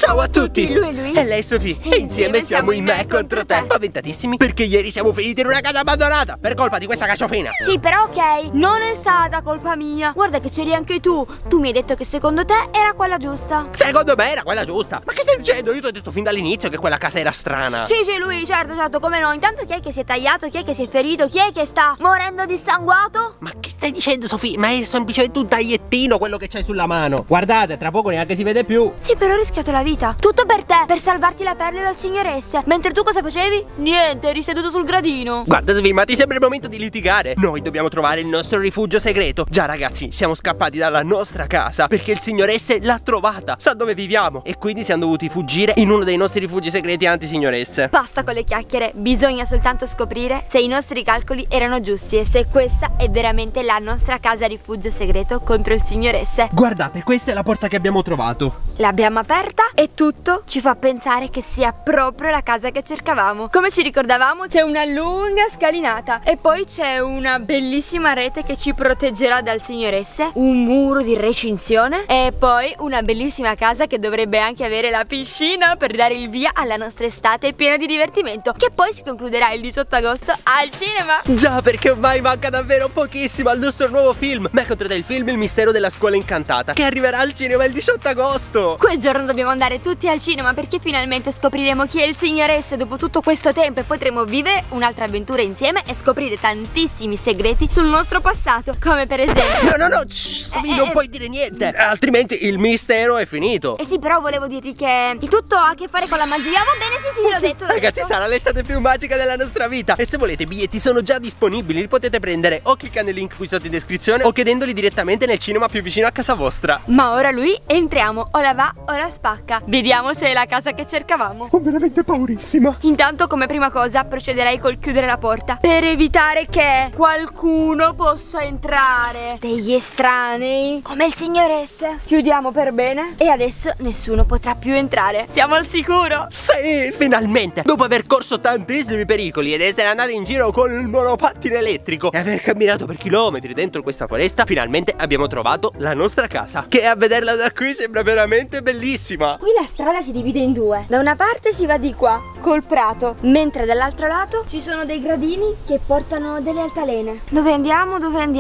Ciao a tutti! Lui è lui. E lei è Sofì. E insieme siamo in Me contro te. Spaventatissimi perché ieri siamo finiti in una casa abbandonata per colpa di questa cacciofina. Sì, però ok, non è stata colpa mia. Guarda che c'eri anche tu. Tu mi hai detto che secondo te era quella giusta. Secondo me era quella giusta. Ma che stai dicendo? Io ti ho detto fin dall'inizio che quella casa era strana. Sì, lui, certo, come no. Intanto chi è che si è tagliato? Chi è che si è ferito? Chi è che sta morendo dissanguato? Ma che stai dicendo, Sofì? Ma è semplicemente un tagliettino quello che c'hai sulla mano. Guardate, tra poco neanche si vede più. Sì, però ho rischiato la vita. Tutto per te, per salvarti la pelle dal signor S. Mentre tu cosa facevi? Niente, eri seduto sul gradino. Guarda, Sofì, ma ti sembra il momento di litigare? Noi dobbiamo trovare il nostro rifugio segreto. Già, ragazzi, siamo scappati dalla nostra casa perché il signor S l'ha trovata. Sa dove viviamo. E quindi siamo dovuti fuggire in uno dei nostri rifugi segreti anti-signor S. Basta con le chiacchiere, bisogna soltanto scoprire se i nostri calcoli erano giusti e se questa è veramente la nostra casa rifugio segreto contro il signor S. Guardate, questa è la porta che abbiamo trovato. L'abbiamo aperta e tutto ci fa pensare che sia proprio la casa che cercavamo. Come ci ricordavamo, c'è una lunga scalinata e poi c'è una bellissima rete che ci proteggerà dal signor S, un muro di recinzione e poi una bellissima casa che dovrebbe anche avere la piscina per dare il via alla nostra estate piena di divertimento, che poi si concluderà il 18 agosto al cinema. Già, perché ormai manca davvero pochissimo al nostro nuovo film Me contro te, il film Il mistero della scuola incantata, che arriverà al cinema il 18 agosto. Quel giorno dobbiamo andare tutti al cinema perché finalmente scopriremo chi è il signor S dopo tutto questo tempo e potremo vivere un'altra avventura insieme e scoprire tantissimi segreti sul nostro passato, come per esempio... No, non puoi dire niente, altrimenti il mistero è finito. Sì, però volevo dirti che il tutto ha a che fare con la magia. Va bene, sì, l'ho detto. Ragazzi, sarà l'estate più magica della nostra vita. E se volete, i biglietti sono già disponibili. Li potete prendere o cliccando il link qui sotto in descrizione o chiedendoli direttamente nel cinema più vicino a casa vostra. Ma ora lui, entriamo, o la va o la spacca. Vediamo se è la casa che cercavamo. Ho veramente paurissima. Intanto, come prima cosa, procederei col chiudere la porta per evitare che qualcuno possa entrare. Degli estranei, come il signor S. Chiudiamo per bene e adesso nessuno potrà più entrare. Siamo al sicuro. Sì, finalmente. Dopo aver corso tantissimi pericoli ed essere andati in giro con il monopattino elettrico e aver camminato per chilometri dentro questa foresta, finalmente abbiamo trovato la nostra casa, che a vederla da qui sembra veramente bellissima. Qui la strada si divide in due. Da una parte si va di qua, col prato, mentre dall'altro lato ci sono dei gradini che portano delle altalene. Dove andiamo?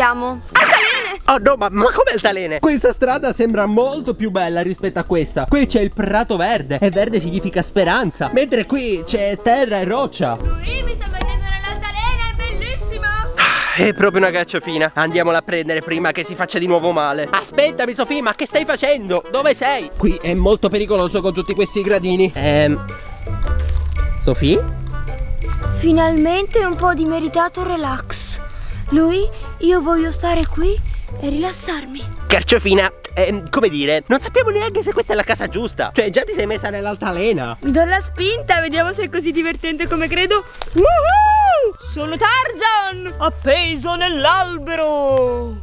Altalene! Oh no, ma come altalene? Questa strada sembra molto più bella rispetto a questa. Qui c'è il prato verde e verde significa speranza, mentre qui c'è terra e roccia. Lui mi sta mettendo nell'altalena, è bellissima! È proprio una gacciofina. Andiamola a prendere prima che si faccia di nuovo male. Aspettami, Sofì, ma che stai facendo? Dove sei? Qui è molto pericoloso con tutti questi gradini. Sofì? Finalmente un po' di meritato relax. Lui, io voglio stare qui e rilassarmi. Carciofina, come dire, non sappiamo neanche se questa è la casa giusta. Cioè, già ti sei messa nell'altalena. Mi do la spinta, vediamo se è così divertente come credo. Woohoo! Sono Tarzan, appeso nell'albero.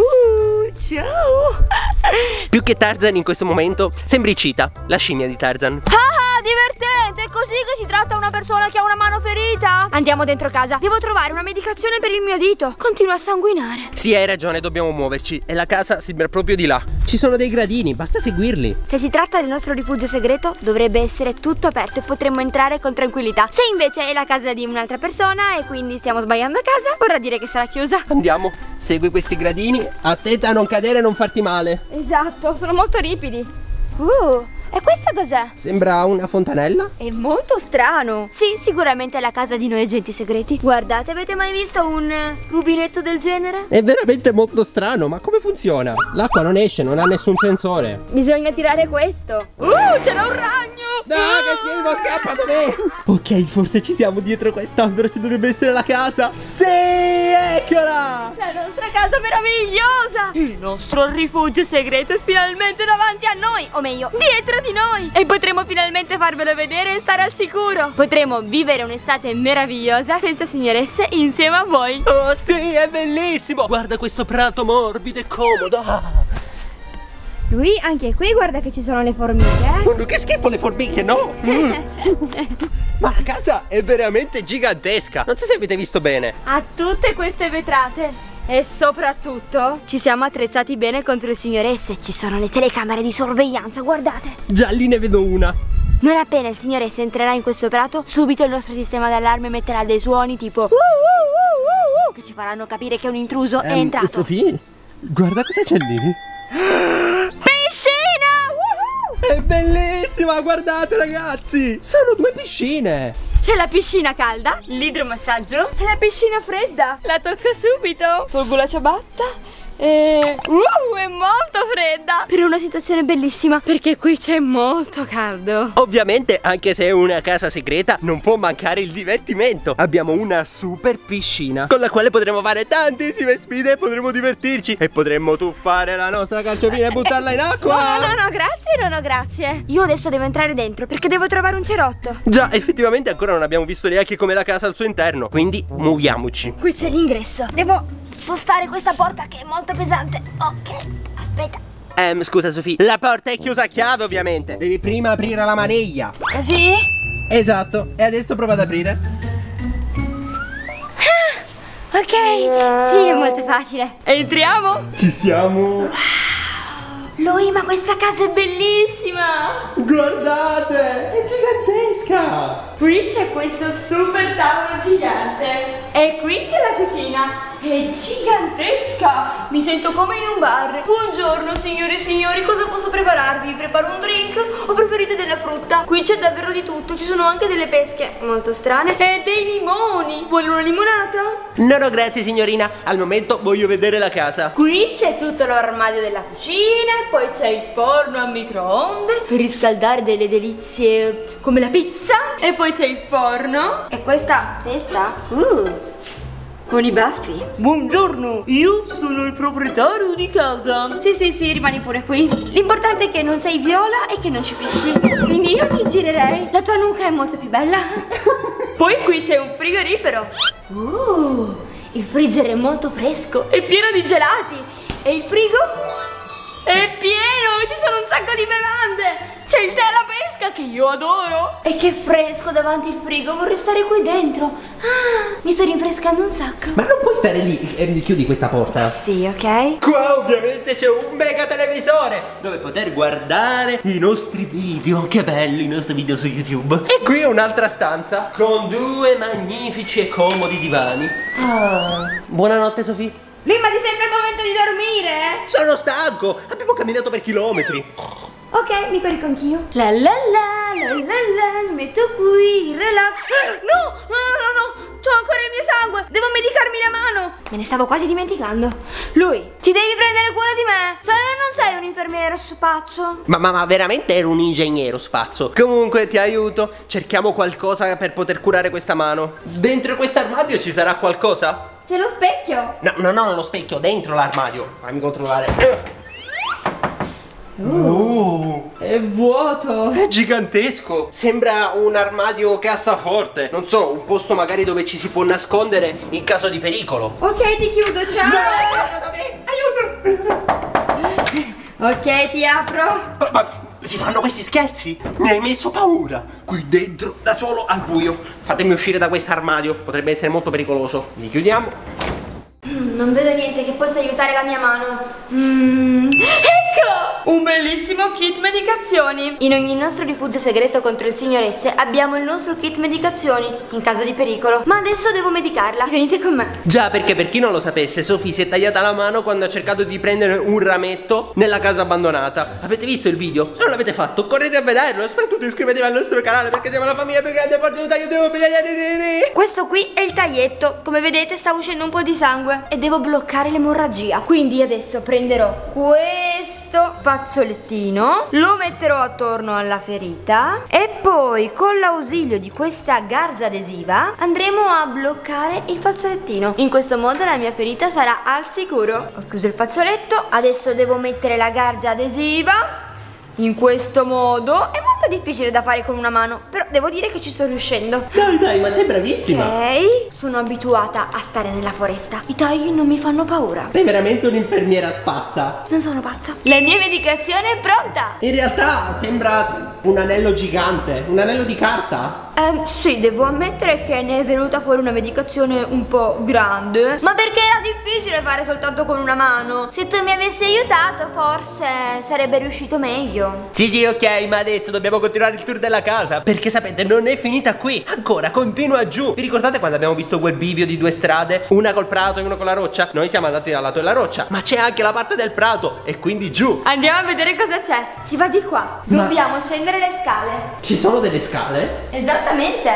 Ciao. Più che Tarzan in questo momento, sembri Cheetah, la scimmia di Tarzan. Ah, divertente! È così che si tratta una persona che ha una mano ferita? Andiamo dentro casa. Devo trovare una medicazione per il mio dito. Continua a sanguinare. Sì, hai ragione, dobbiamo muoverci. E la casa sembra proprio di là. Ci sono dei gradini, basta seguirli. Se si tratta del nostro rifugio segreto, dovrebbe essere tutto aperto e potremmo entrare con tranquillità. Se invece è la casa di un'altra persona e quindi stiamo sbagliando a casa, vorrà dire che sarà chiusa. Andiamo, segui questi gradini. Attenta a non cadere e non farti male. Esatto, sono molto ripidi. E questa cos'è? Sembra una fontanella? È molto strano. Sì, sicuramente è la casa di noi agenti segreti. Guardate, avete mai visto un rubinetto del genere? È veramente molto strano, ma come funziona? L'acqua non esce, non ha nessun sensore. Bisogna tirare questo. C'era un ragno! No, che schifo, scappa da me! Ok, forse ci siamo dietro quest'albero, ci dovrebbe essere la casa. Sì, eccola! La nostra casa meravigliosa! Il nostro rifugio segreto è finalmente davanti a noi, o meglio, dietro di noi! E potremo finalmente farvelo vedere e stare al sicuro. Potremo vivere un'estate meravigliosa senza signor S insieme a voi. Oh sì, è bellissimo! Guarda questo prato morbido e comodo. Lui, anche qui, guarda che ci sono le formiche. Che schifo le formiche, no? Ma la casa è veramente gigantesca. Non so se avete visto bene. Ha tutte queste vetrate. E soprattutto ci siamo attrezzati bene contro il signore S. Ci sono le telecamere di sorveglianza, guardate. Già lì ne vedo una. Non appena il signore S entrerà in questo prato, subito il nostro sistema d'allarme metterà dei suoni tipo che ci faranno capire che un intruso è entrato. Sofì, guarda cosa c'è lì. Piscina! È bellissima, guardate ragazzi. Sono 2 piscine. C'è la piscina calda, l'idromassaggio e la piscina fredda. La tocco subito. Tolgo la ciabatta e... è molto fredda. Per una situazione bellissima, perché qui c'è molto caldo. Ovviamente, anche se è una casa segreta, non può mancare il divertimento. Abbiamo una super piscina con la quale potremo fare tantissime sfide e potremo divertirci. E potremmo tuffare la nostra calciopina e buttarla in acqua. No, grazie, no, grazie. Io adesso devo entrare dentro perché devo trovare un cerotto. Già, effettivamente ancora non abbiamo visto neanche come la casa al suo interno. Quindi muoviamoci. Qui c'è l'ingresso. Devo spostare questa porta che è molto pesante. Ok, aspetta. Scusa Sofì, la porta è chiusa a chiave ovviamente. Devi prima aprire la maniglia. Così? Esatto, e adesso prova ad aprire. Ok, sì, è molto facile. Entriamo? Ci siamo. Lui, ma questa casa è bellissima. Guardate, è gigantesca. Qui c'è questo super tavolo gigante. E qui c'è la cucina. È gigantesca. Mi sento come in un bar. Buongiorno signore e signori, cosa posso prepararvi? Preparo un drink o preferite della frutta? Qui c'è davvero di tutto. Ci sono anche delle pesche molto strane e dei limoni. Vuole una limonata? No, grazie signorina. Al momento voglio vedere la casa. Qui c'è tutto l'armadio della cucina. Poi c'è il forno a microonde per riscaldare delle delizie come la pizza. E poi c'è il forno. E questa testa? Con i baffi. Buongiorno, io sono il proprietario di casa. Sì, rimani pure qui. L'importante è che non sei viola e che non ci fissi. Quindi io ti girerei. La tua nuca è molto più bella. Poi qui c'è un frigorifero. Il freezer è molto fresco. È pieno di gelati. E il frigo? È pieno, ci sono un sacco di bevande. C'è il tè alla pesca che io adoro. E che fresco davanti al frigo, vorrei stare qui dentro. Mi sto rinfrescando un sacco. Ma non puoi stare lì, chiudi questa porta. Sì, ok. Qua ovviamente c'è un mega televisore dove poter guardare i nostri video. Che bello, i nostri video su YouTube. E qui un'altra stanza con 2 magnifici e comodi divani. Buonanotte Sofì. Prima ti sembra il momento di dormire? Sono stanco, abbiamo camminato per chilometri. Ok, mi corico anch'io. La, mi metto qui, relax. No, c'ho ancora il mio sangue. Devo medicarmi la mano. Me ne stavo quasi dimenticando. Lui, ti devi prendere cura di me. Non sei un infermiere spazzo. Ma veramente ero un ingegnere spazzo. Comunque ti aiuto. Cerchiamo qualcosa per poter curare questa mano. Dentro questo armadio ci sarà qualcosa? C'è lo specchio. No, lo specchio, dentro l'armadio. Fammi controllare. È vuoto. È gigantesco. Sembra un armadio cassaforte. Non so, un posto magari dove ci si può nascondere in caso di pericolo. Ok, ti chiudo, ciao. Aiuto. Ok, ti apro. Ma si fanno questi scherzi? Mi hai messo paura. Qui dentro, da solo, al buio. Fatemi uscire da questo armadio. Potrebbe essere molto pericoloso. Li chiudiamo. Non vedo niente che possa aiutare la mia mano. Ecco! Un bellissimo kit medicazioni. In ogni nostro rifugio segreto contro il signor S abbiamo il nostro kit medicazioni in caso di pericolo. Ma adesso devo medicarla. Venite con me. Già, perché per chi non lo sapesse, Sofì si è tagliata la mano quando ha cercato di prendere un rametto nella casa abbandonata. Avete visto il video? Se non l'avete fatto, correte a vederlo. E soprattutto iscrivetevi al nostro canale perché siamo la famiglia più grande e forte di YouTube. Questo qui è il taglietto. Come vedete sta uscendo un po' di sangue e devo bloccare l'emorragia. Quindi adesso prenderò questo fazzolettino, lo metterò attorno alla ferita e poi con l'ausilio di questa garza adesiva andremo a bloccare il fazzolettino. In questo modo la mia ferita sarà al sicuro. Ho chiuso il fazzoletto, adesso devo mettere la garza adesiva in questo modo. È molto difficile da fare con una mano, però devo dire che ci sto riuscendo. Dai, ma sei bravissima. Ok, sono abituata a stare nella foresta. I tagli non mi fanno paura. Sei veramente un'infermiera spazza. Non sono pazza. La mia medicazione è pronta. In realtà sembra un anello gigante, un anello di carta. Sì, devo ammettere che ne è venuta fuori una medicazione un po' grande. Ma perché era difficile fare soltanto con una mano. Se tu mi avessi aiutato forse sarebbe riuscito meglio. Sì, ok, ma adesso dobbiamo continuare il tour della casa, perché sapete, non è finita qui. Ancora, continua giù. Vi ricordate quando abbiamo visto quel bivio di 2 strade? Una col prato e una con la roccia? Noi siamo andati dal lato della roccia, ma c'è anche la parte del prato e quindi giù. Andiamo a vedere cosa c'è. Si va di qua. Dobbiamo scendere le scale. Ci sono delle scale? Esattamente.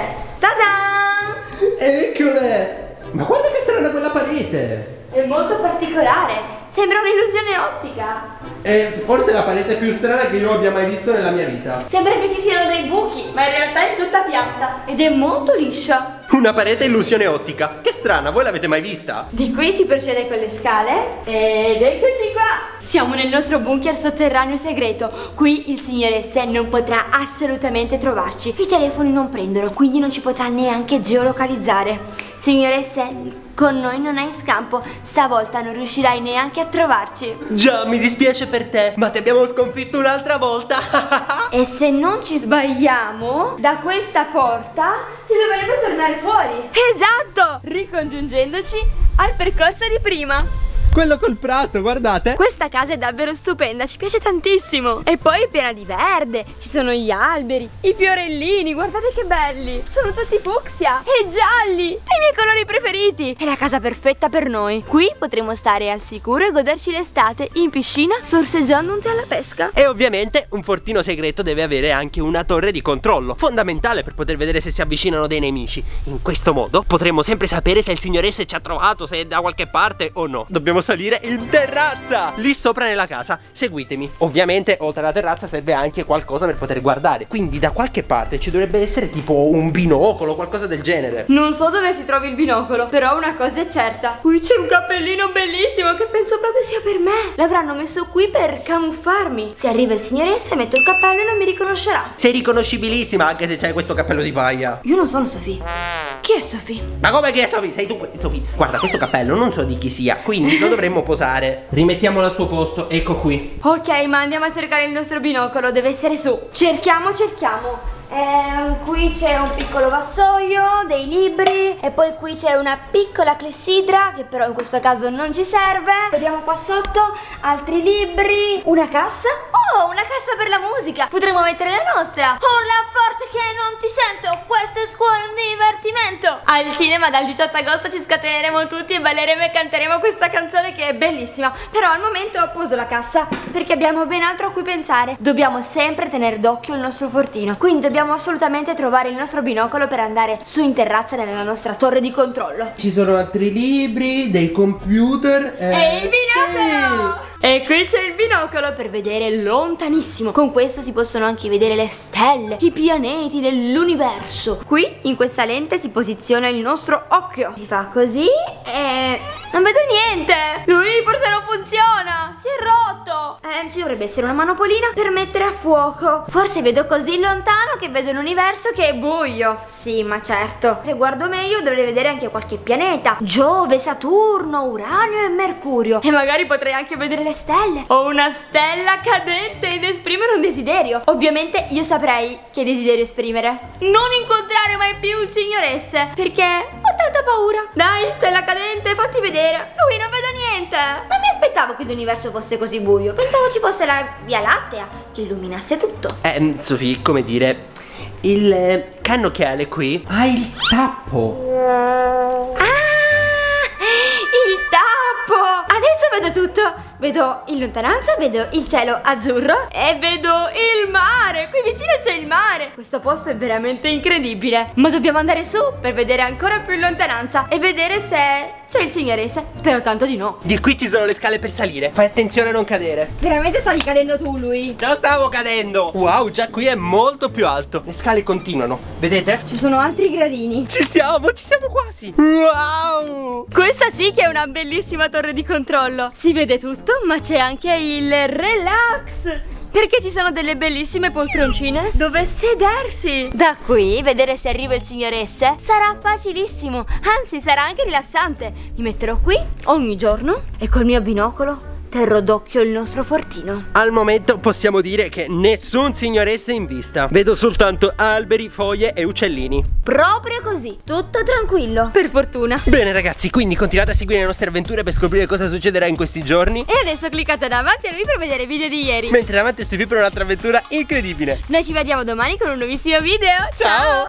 Ta-da! Eccole! Ma guarda che strana quella parete. È molto particolare. Sembra un'illusione ottica. È forse la parete più strana che io abbia mai visto nella mia vita. Sembra che ci siano dei buchi, ma in realtà è tutta piatta ed è molto liscia. Una parete illusione ottica. Che strana, voi l'avete mai vista? Di qui si procede con le scale ed eccoci qua. Siamo nel nostro bunker sotterraneo segreto. Qui il signor S non potrà assolutamente trovarci. I telefoni non prendono, quindi non ci potrà neanche geolocalizzare. Signor S, con noi non hai scampo. Stavolta non riuscirai neanche a trovarci. Già, mi dispiace per te, ma ti abbiamo sconfitto un'altra volta. E se non ci sbagliamo, da questa porta si dovrebbe tornare fuori. Esatto! Ricongiungendoci al percorso di prima. Quello col prato, guardate. Questa casa è davvero stupenda, ci piace tantissimo. E poi è piena di verde, ci sono gli alberi, i fiorellini, guardate che belli. Sono tutti fucsia e gialli, i miei colori preferiti. È la casa perfetta per noi. Qui potremo stare al sicuro e goderci l'estate in piscina, sorseggiando un tè alla pesca. E ovviamente un fortino segreto deve avere anche una torre di controllo, fondamentale per poter vedere se si avvicinano dei nemici. In questo modo potremo sempre sapere se il signor S ci ha trovato, se è da qualche parte o no. Dobbiamo salire in terrazza, lì sopra nella casa. Seguitemi. Ovviamente oltre alla terrazza serve anche qualcosa per poter guardare, quindi da qualche parte ci dovrebbe essere tipo un binocolo, qualcosa del genere. Non so dove si trovi il binocolo, però una cosa è certa: qui c'è un cappellino bellissimo che penso proprio sia per me. L'avranno messo qui per camuffarmi. Se arriva il signor S metto il cappello e non mi riconoscerà. Sei riconoscibilissima anche se c'hai questo cappello di paia. Io non sono Sofì. Chi è Sofì? Ma come chi è Sofì? Sei tu, Sofì. Guarda, questo cappello non so di chi sia, quindi lo dovremmo posare. Rimettiamolo al suo posto, ecco qui. Ok, ma andiamo a cercare il nostro binocolo, deve essere su. Cerchiamo. Qui c'è un piccolo vassoio, dei libri. E poi qui c'è una piccola clessidra, che però in questo caso non ci serve. Vediamo qua sotto, altri libri. Una cassa. Oh, una cassa per la musica. Potremmo mettere la nostra. Urla forte che non ti sento, questa è scuola di divertimento. Al cinema dal 18 agosto ci scateneremo tutti e balleremo e canteremo questa canzone che è bellissima. Però al momento poso la cassa perché abbiamo ben altro a cui pensare. Dobbiamo sempre tenere d'occhio il nostro fortino, quindi dobbiamo assolutamente trovare il nostro binocolo per andare su in terrazza nella nostra torre di controllo. Ci sono altri libri, dei computer e il binocolo! Sì. E qui c'è il binocolo per vedere lontanissimo. Con questo si possono anche vedere le stelle, i pianeti dell'universo. Qui in questa lente si posiziona il nostro occhio. Si fa così e non vedo niente. Lui forse non funziona, si è rotto. Ci dovrebbe essere una manopolina per mettere a fuoco. Forse vedo così lontano che vedo un universo che è buio. Sì, ma certo, se guardo meglio dovrei vedere anche qualche pianeta: Giove, Saturno, Uranio e Mercurio. E magari potrei anche vedere le stelle. Ho una stella cadente ed esprimere un desiderio. Ovviamente io saprei che desiderio esprimere: non incontrare mai più il signor S, perché ho tanta paura. Dai, stella cadente, fatti vedere. Lui non vedo niente. Non mi aspettavo che l'universo fosse così buio. Pensavo ci fosse la Via Lattea che illuminasse tutto. Sofì, come dire, il cannocchiale qui ha il tappo. Il tappo! Adesso vedo tutto. Vedo in lontananza, vedo il cielo azzurro e vedo il mare. Qui vicino c'è il mare. Questo posto è veramente incredibile. Ma dobbiamo andare su per vedere ancora più in lontananza e vedere se c'è il signor S. Spero tanto di no. Di qui ci sono le scale per salire. Fai attenzione a non cadere. Veramente stavi cadendo tu, lui? Non stavo cadendo. Wow, già qui è molto più alto. Le scale continuano, vedete? Ci sono altri gradini. Ci siamo quasi. Wow! Questa sì che è una bellissima torre di controllo. Si vede tutto, ma c'è anche il relax, perché ci sono delle bellissime poltroncine dove sedersi. Da qui vedere se arriva il signor S sarà facilissimo, anzi sarà anche rilassante. Mi metterò qui ogni giorno e col mio binocolo terrò d'occhio il nostro fortino. Al momento possiamo dire che nessun signoresse in vista. Vedo soltanto alberi, foglie e uccellini. Proprio così, tutto tranquillo. Per fortuna. Bene ragazzi, quindi continuate a seguire le nostre avventure per scoprire cosa succederà in questi giorni. E adesso cliccate davanti a noi per vedere i video di ieri. Mentre davanti a Sofì per un'altra avventura incredibile. Noi ci vediamo domani con un nuovissimo video. Ciao!